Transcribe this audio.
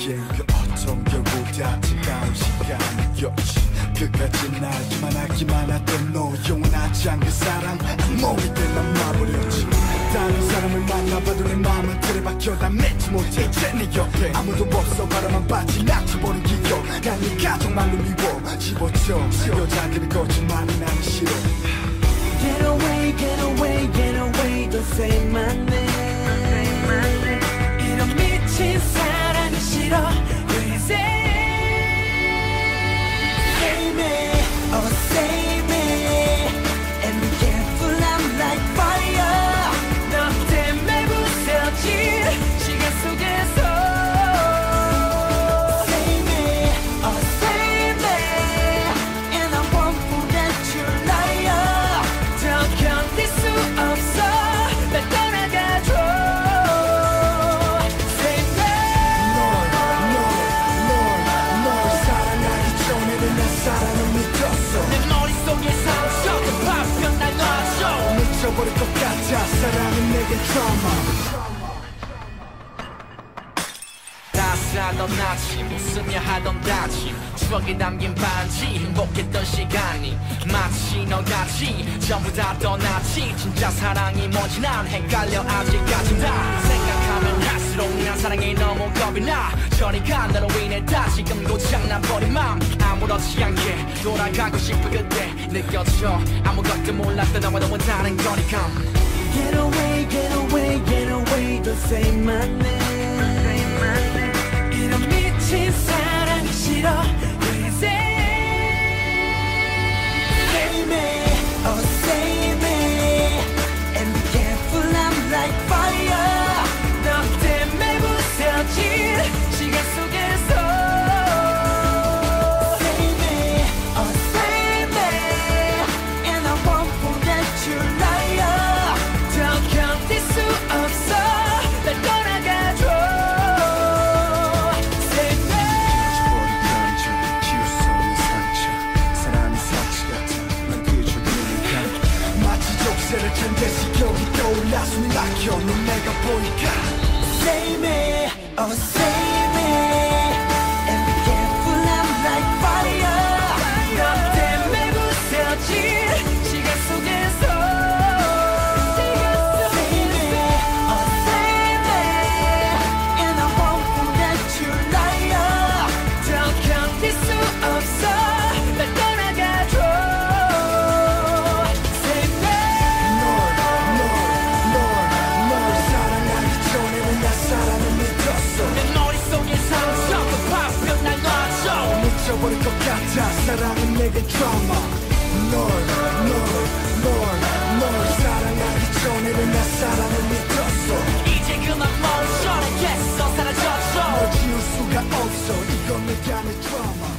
우리에겐 그 어떤 결보다 차가운 시간이었지. 끝까지 날기만 하기만 하던 너 영원하지 않은 사랑 악몽이 돼난 마버렸지. 다른 사람을 만나봐도 내 마음은 틀에 박혀 다 맺지 못해. 이제 내 옆에 아무도 없어. 바라만 빠지 낙쳐버린 기억. 난 네 가족만로 미워 집어쳐. 여자들이 거짓말이 나는 싫어. Get away, get away, get away. Don't say my name. 이런 미친 사랑이 싫어. Crazy. Save me, oh save me. And be careful, I'm like fire. 너 때문에 부서진 시간 속에서. Save me, oh save me. And I won't forget your liar. 더 견딜 수 없어. 날 떠나가줘. Save me. 널 사랑하기 전에는 난 사랑을 믿었어. 내 머릿속에 상처가 파편 날 놔줘. 미쳐버릴 것 같아. 사랑은 내겐 트라우마. 따스하던 아침 웃으며 하던 다짐 추억에 담긴 반지 행복했던 시간이 마치 너같이 전부 다 떠났지. 진짜 사랑이 뭔지 난 헷갈려 아직까진 다. 생각하면 할수록 난 사랑이 너무 겁이 나. 저리 가 너로 인해 다시금도 장난버린 맘. 아무렇지 않게 돌아가고 싶은 그때 느껴져. 아무것도 몰랐던 너와 너무 다른 거리감. Get away, get away, get away. Don't say my name. 이런 미친 사랑이 싫어. Crazy. Save me, oh save me. And be careful, I'm like fire. 너 때문에 부서진 시간 속에서. Save me, oh save me. And I won't forget your liar. 더 견딜 수 없어. 날 떠나가줘. 를 천대시 여기 떠올라 숨이 막혀. 넌 내가 보니까. Save me, oh save me. And be careful, I'm like fire. 너 때문에 부서진 시간 속에서. Save me, oh save me. And I won't forget your liar. 더 견딜 수 없어. 날 떠나가줘. 미쳐버릴 것 같아. 사랑은 내겐 트라우마. 널 사랑하기 전에는 나 사랑을 믿었어. 이제 그만 멈춰. 나겠어 사라졌어. 널 지울 수가 없어. 이건 내게 안의 트라우마.